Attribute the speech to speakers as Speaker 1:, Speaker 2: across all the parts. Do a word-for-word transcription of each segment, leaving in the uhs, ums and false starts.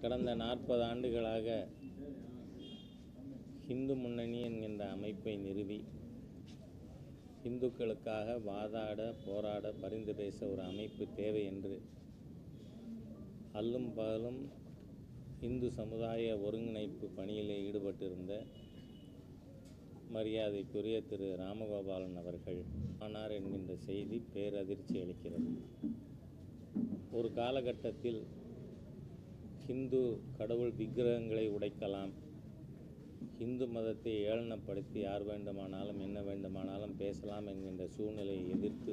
Speaker 1: கடந்த நாற்பது ஆண்டுகளாக ஹிந்து முன்னணி என்கின்ற அமைப்பை நிறுவி இந்துக்களுக்காக வாதாட போராட பரிந்து பேச ஒரு அமைப்பு தேவை என்று அல்லும் பகலும் இந்து சமுதாய ஒருங்கிணைப்பு பணியிலே ஈடுபட்டிருந்த மரியாதைக்குரிய திரு ராமகோபாலன் அவர்கள் ஆனார் என்கின்ற செய்தி பேரதிர்ச்சி அளிக்கிறது. ஒரு காலகட்டத்தில் ஹிந்து கடவுள் விக்கிரகங்களை உடைக்கலாம், இந்து மதத்தை ஏளனப்படுத்தி யார் வேண்டுமானாலும் என்ன வேண்டுமானாலும் பேசலாம் என்கின்ற சூழ்நிலையை எதிர்த்து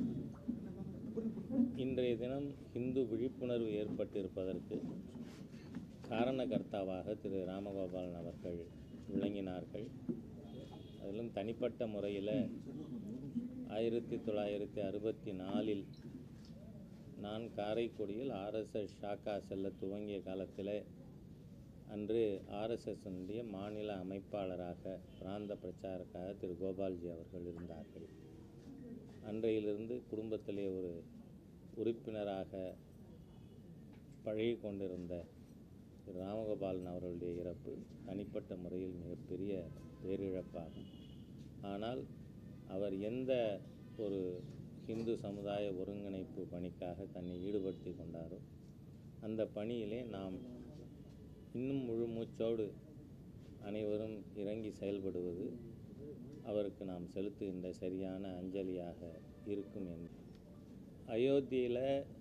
Speaker 1: இன்றைய தினம் இந்து விழிப்புணர்வு ஏற்பட்டிருப்பதற்கு காரணகர்த்தாவாக திரு ராமகோபாலன் அவர்கள் விளங்கினார்கள். அதிலும் தனிப்பட்ட முறையில் ஆயிரத்தி தொள்ளாயிரத்தி அறுபத்தி நாலில் நான் காரைக்குடியில் ஆர்எஸ்எஸ் ஷாக்கா செல்ல துவங்கிய காலத்தில் அன்று ஆர்எஸ்எஸ்னுடைய மாநில அமைப்பாளராக பிராந்த பிரச்சாரக்காக திரு கோபால்ஜி அவர்கள் இருந்தார்கள். அன்றையிலிருந்து குடும்பத்திலே ஒரு உறுப்பினராக பழகி கொண்டிருந்த திரு ராமகோபாலன் அவர்களுடைய இறப்பு தனிப்பட்ட முறையில் மிகப்பெரிய பேரிழப்பாகும். ஆனால் அவர் எந்த ஒரு ஹிந்து சமுதாய ஒருங்கிணைப்பு பணிக்காக தன்னை ஈடுபடுத்தி கொண்டாரோ அந்த பணியிலே நாம் இன்னும் முழு மூச்சோடு அனைவரும் இறங்கி செயல்படுவது அவருக்கு நாம் செலுத்துகின்ற சரியான அஞ்சலியாக இருக்கும் என்று. அயோத்தியில்